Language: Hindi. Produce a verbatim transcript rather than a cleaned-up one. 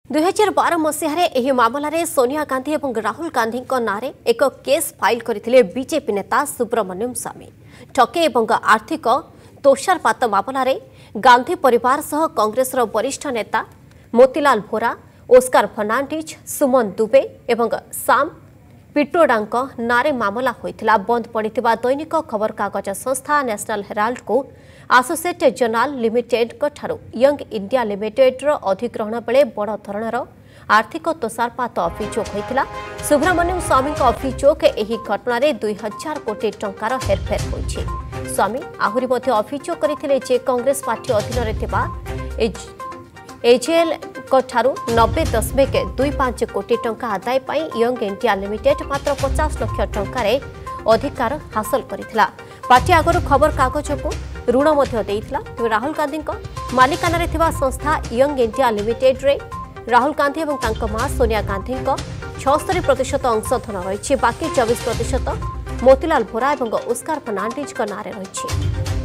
दुई हजार बार मसीह मामलें सोनिया गांधी और राहुल गांधी नाँ एक केस फाइल करते बीजेपी नेता सुब्रमण्यम स्वामी ठके और आर्थिक तोषारपात मामलें गांधी परिवार सह कांग्रेस वरिष्ठ नेता मोतीलाल भोरा, ओस्कार फर्नांडिज, सुमन दुबे और साम पिट्रोडा नारे मामला होता। बंद पड़ा दैनिक खबर कागज संस्था नेशनल हेराल्ड को associate journal limited young India limited अधिग्रहण बेले बड़ धरणर आर्थिक तोषारपात अभियोग होता। सुब्रमण्यम स्वामी अभियोग यह घटन दुई हजार कोटी टंकार हेरफेर होइछि। स्वामी आहुरी मध्य अभियोग करथिले जे कांग्रेस पार्टी अधीन एजेएल ठारू नब्बे दशमिक दुई पांच कोटी टंका आदाय पाई यंग इंडिया लिमिटेड मात्र पचास लक्ष टंकार अधिकार हासिल करथिला। पार्टी आगरू खबर कागज को ऋण देइथिला। राहुल गांधी मालिकाना थिबा संस्था यंग इंडिया लिमिटेड रे राहुल गांधी और तांको मां सोनिया गांधी छिहत्तर प्रतिशत अंशधन रही। बाकी चौबीस प्रतिशत मोतीलाल भोरा और ओस्कार फर्नांडिज नारे रही।